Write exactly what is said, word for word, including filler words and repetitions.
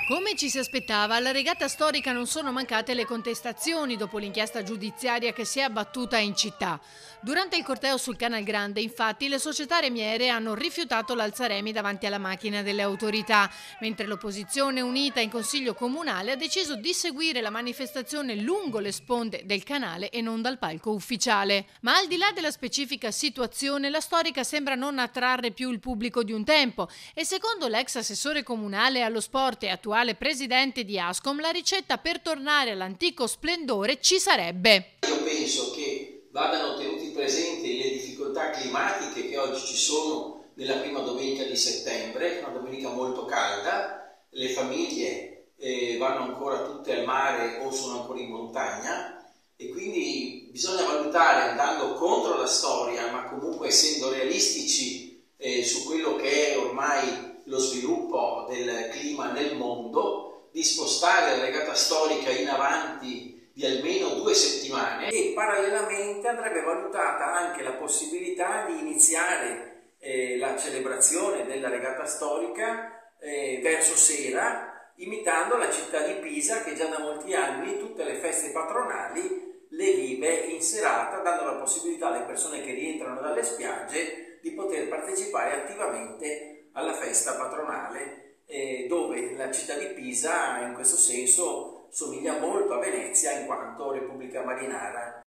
Come ci si aspettava, alla regata storica non sono mancate le contestazioni dopo l'inchiesta giudiziaria che si è abbattuta in città. Durante il corteo sul Canal Grande, infatti, le società remiere hanno rifiutato l'alzaremi davanti alla macchina delle autorità, mentre l'opposizione unita in Consiglio Comunale ha deciso di seguire la manifestazione lungo le sponde del canale e non dal palco ufficiale. Ma al di là della specifica situazione, la storica sembra non attrarre più il pubblico di un tempo e secondo l'ex assessore comunale allo sport e attuale presidente di Ascom, la ricetta per tornare all'antico splendore ci sarebbe. Io penso che vadano tenuti presenti le difficoltà climatiche che oggi ci sono nella prima domenica di settembre, una domenica molto calda, le famiglie eh, vanno ancora tutte al mare o sono ancora in montagna e quindi bisogna valutare, andando contro la storia, ma comunque essendo realistici eh, su quello che è ormai lo sviluppo del clima nel mondo, di spostare la regata storica in avanti di almeno due settimane e parallelamente andrebbe valutata anche la possibilità di iniziare eh, la celebrazione della regata storica eh, verso sera, imitando la città di Pisa che già da molti anni tutte le feste patronali le vive in serata, dando la possibilità alle persone che rientrano dalle spiagge di poter partecipare attivamente alla festa patronale, eh, dove la città di Pisa in questo senso somiglia molto a Venezia in quanto Repubblica Marinara